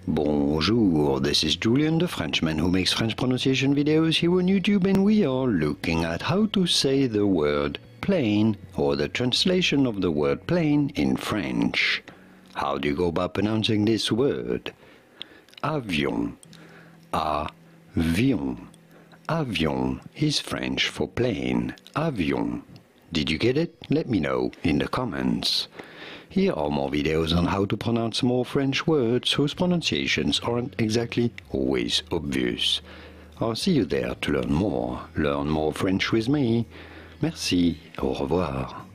Bonjour, this is Julian the Frenchman who makes French pronunciation videos here on YouTube, and we are looking at how to say the word plane or the translation of the word plane in French. How do you go about pronouncing this word? Avion. Avion. Avion is French for plane. Avion. Did you get it? Let me know in the comments. Here are more videos on how to pronounce more French words whose pronunciations aren't exactly always obvious. I'll see you there to learn more. Learn more French with me. Merci. Au revoir.